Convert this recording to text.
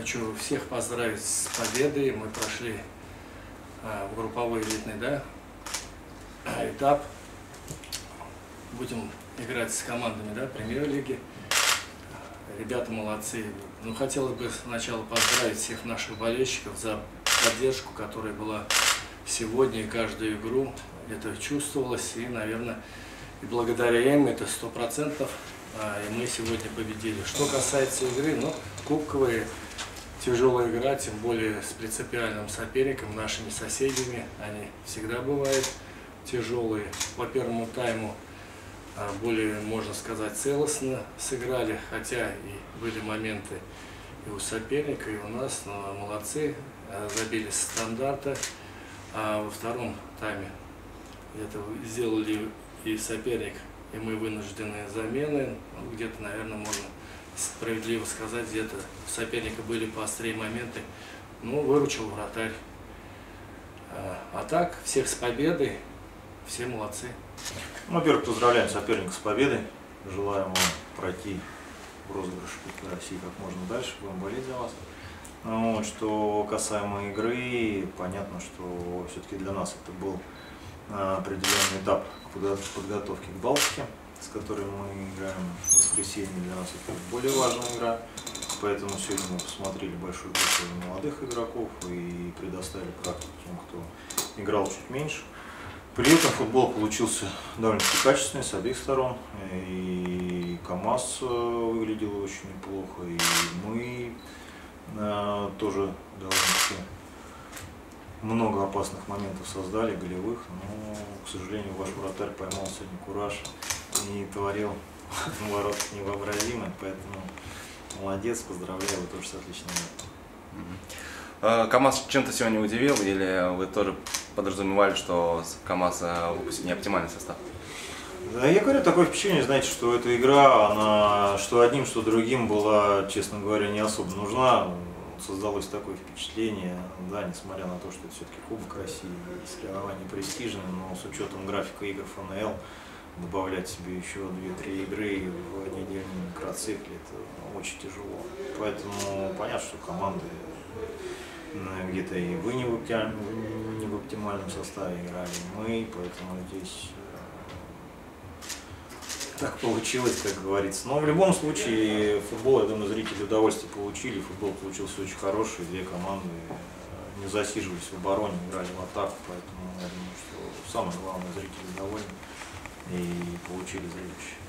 хочу всех поздравить с победой. Мы прошли в групповой элитный этап. Будем играть с командами премьер-лиги. Ребята молодцы. Ну, хотелось бы сначала поздравить всех наших болельщиков за поддержку, которая была сегодня, и каждую игру это чувствовалось. И, наверное, и благодаря им это 100%. И мы сегодня победили. Что касается игры, ну, кубковые, тяжелая игра, тем более с принципиальным соперником, нашими соседями, они всегда бывают тяжелые. По первому тайму более, можно сказать, целостно сыграли, хотя и были моменты и у соперника, и у нас, но молодцы, забили с стандарта. А во втором тайме это сделали и соперник, и мы вынуждены замены. Ну, где-то, наверное, можно справедливо сказать, где-то у соперника были поострее моменты. Ну, выручил вратарь. А так, всех с победой, все молодцы. Ну, во-первых, поздравляем соперника с победой. Желаем вам пройти в розыгрыш Кубка России как можно дальше. Будем болеть за вас. Ну, вот, что касаемо игры, понятно, что все-таки для нас это был определенный этап подготовки к Балтике, с которой мы играем в воскресенье. Для нас это более важная игра. Поэтому сегодня мы посмотрели большую группу молодых игроков и предоставили практику тем, кто играл чуть меньше. При этом футбол получился довольно-таки качественный с обеих сторон. И КамАЗ выглядел очень неплохо, и мы тоже довольно-таки много опасных моментов создали, голевых, но, к сожалению, ваш вратарь поймал сегодня кураж и творил на воротах невообразимое, поэтому молодец, поздравляю, вы тоже с отличной игрой. КамАЗ чем-то сегодня удивил, или вы тоже подразумевали, что КамАЗ выпустит неоптимальный состав? Да, я говорю, такое впечатление, знаете, что эта игра, она что одним, что другим была, честно говоря, не особо нужна. Создалось такое впечатление, да, несмотря на то, что это все-таки Кубок России, соревнования престижные, но с учетом графика игр ФНЛ, добавлять себе еще 2-3 игры в недельном микроцикле, это очень тяжело. Поэтому понятно, что команды где-то и вы не в оптимальном составе играли, мы, поэтому здесь так получилось, как говорится. Но в любом случае футбол, я думаю, зрители удовольствие получили, футбол получился очень хороший, две команды не засиживались в обороне, играли в атаку, поэтому я думаю, что самое главное, зрители довольны и получили зрелище.